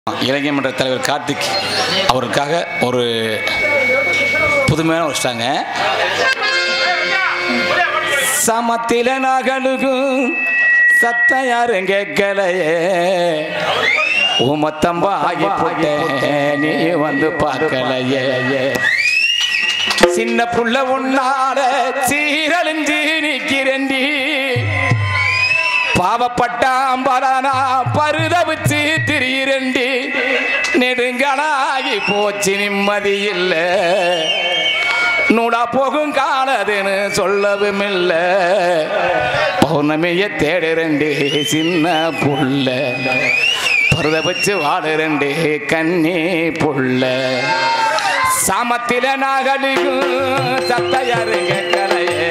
இலக்கிய மன்ற தலைவர் கார்த்திக் அவருக்காக ஒரு புதுமையான ஒரு ஸ்டாங்க. சமத்தில நகலுகும் சத்த யாரும் கேட்கலையே, உமத்தம்பா ஆகி போட்டேன் நீ வந்து பார்க்கலையே. சின்ன புள்ள உன்னால சீரழிஞ்சு நிக்கிறேண்டி, பாவப்பட்டாம்பரானா பருதவிச்சு திரியிரண்டி. நெடுங்களாகி போச்சு நிம்மதி இல்லை, நூடா போகும் காலதுன்னு சொல்லவும் இல்லை. பௌர்ணமியை தேடுறண்டி சின்ன புள்ள, பருத வச்சு வாடுறண்டி கண்ணி புள்ள. சாமத்தில நாகலிகும் சத்தையாரு கேட்கலையே,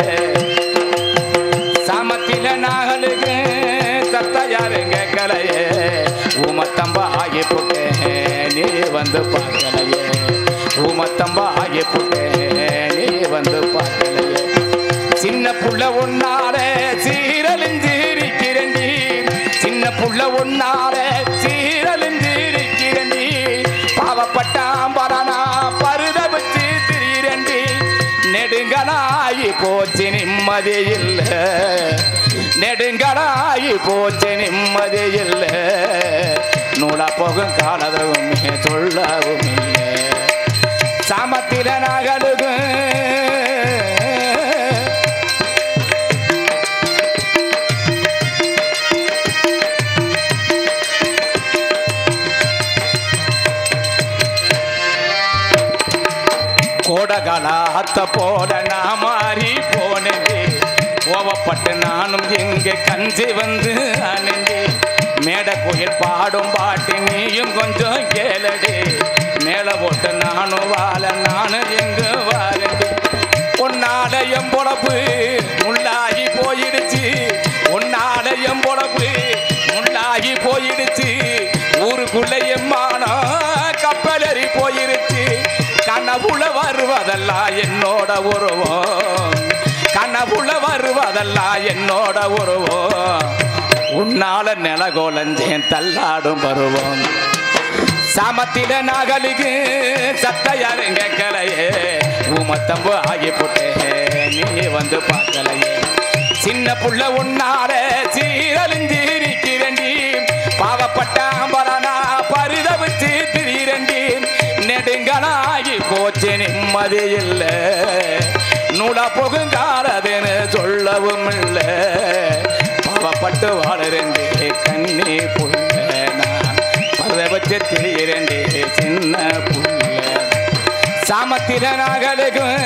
சாமத்தில நாகலுக்கு சத்தையாரு கேட்கலையே. உமத்தம்பா ஆகி போட்டேன் நீ வந்து பார்க்கலையே, உமத்தம்பா ஆகி போட்டேன் நீ வந்து பார்க்கலையே. சின்ன புள்ள ஒன்னால சீரழிஞ்சு இருக்கிறண்டி, சின்ன புள்ள ஒன்னால சீரழிஞ்சு இருக்கிறண்டி. பாவப்பட்டாம்பரானா பருத வச்சு திரியிரண்டி. நெடுங்களாகி போச்சு நிம்மதி இல்லை, நெடுங்களாகி போச்சு நிம்மதி இல்லை. நூலா போகும் காலதவும் சொல்லவும் இல்லை. சாமத்தில நகலுகும் கோடகாலாத்த போட நான் மாறி போனேன். கோவப்பட்டு நானும் இங்கே கஞ்சி வந்து அணிந்து, மேடை கோயில் பாடும் பாட்டி நீயும் கொஞ்சம் கேளடி. மேலே போட்டு நானும் வாழ நானும் எங்கு வாழடி. உன்னாலயம் பொழப்பு முள்ளாகி போயிடுச்சு, உன்னாலயம் பொழப்பு முள்ளாகி போயிடுச்சு. ஊருக்குள்ள எம்மானோ கப்பலறி போயிருச்சு. கனவுல வருவதெல்லாம் என்னோட உருவம், கனவுல வருவதெல்லாம் என்னோட உருவம். உன்னால நிலகோலஞ்சேன் தள்ளாடும் பருவம். சாமத்தில நகலுக்கு சத்தையாரும் கேட்கலையே, உமத்தம்பு ஆகி போட்டேன் நீ வந்து பார்க்கலையே. சின்ன புள்ள உன்னால சீரழிஞ்சு இருக்கிறண்டி, பாவப்பட்டாம்பரானா பருத வச்சு திரியிரண்டி. நெடுங்களாகி போச்சு நிம்மதி இல்லை, நூலா போகும் காலதுன்னு சொல்லவும் இல்லை. பாவப்பட்டு வாழறண்டி கண்ணி புள்ள, நான் பருத வச்சு திரியிரண்டி சின்ன புள்ள. சாமத்தில நகலுக்கும்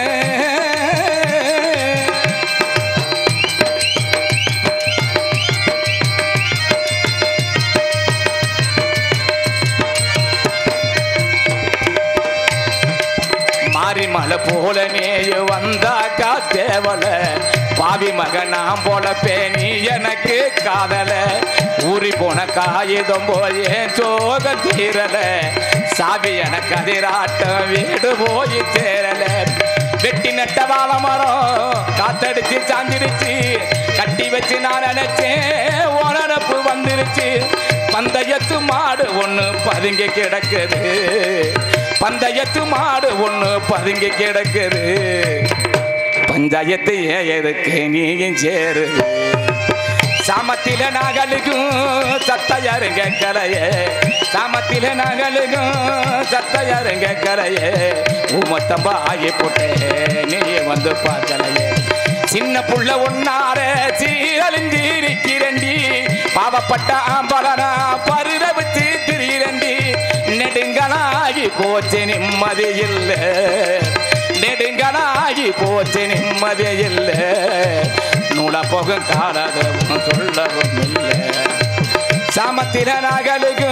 மலை போல நேயு வந்தாக்கா தேவல, பாவி மகனாம் போல பேணி எனக்கு காதல. ஊறி போன காகிதம் போய் சோக தீரல, சாவி எனக்கு அதிராட்டம் வீடு போய் சேரல. வெட்டி நெட்ட வாழ மரம் காத்தடிச்சு சாஞ்சிருச்சு, கட்டி வச்சு நான் நினைச்சேன் உணரப்பு வந்துருச்சு. பந்தயத்து மாடு ஒன்று பதுங்கி கிடக்குது, பந்தயத்து மாடு ஒன்று பதுங்கி கிடக்குது. பஞ்சாயத்து ஏருக்கு நீயும் சேரு. சாமத்தில நகலுக்கும் சத்தையாரும் கேட்கலையே, சாமத்தில நகலுக்கும் சத்தையாரும் கேட்கலையே. உமத்தம்பா ஆகி போட்டேன் நீ வந்து பார்க்கலையே. சின்ன புள்ள ஒன்னார சீரழிஞ்சு இருக்கிறண்டி, பாவப்பட்ட ஆம்பரனா பருத வச்சு திரியிரண்டி. நெடுங்களாகி போச்சு நிம்மதி இல்லை, நெடுங்களாகி போச்சு நிம்மதி இல்லை. நூலா போகும் காலதவும் சொல்லவும் இல்லை. சாமத்தில நகலுக்கு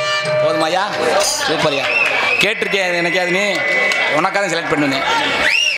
போதுமாயா? சூப்பர்யா, கேட்டிருக்கேன். எனக்கு அது நீ உனக்காக செலக்ட் பண்ணுனேன்.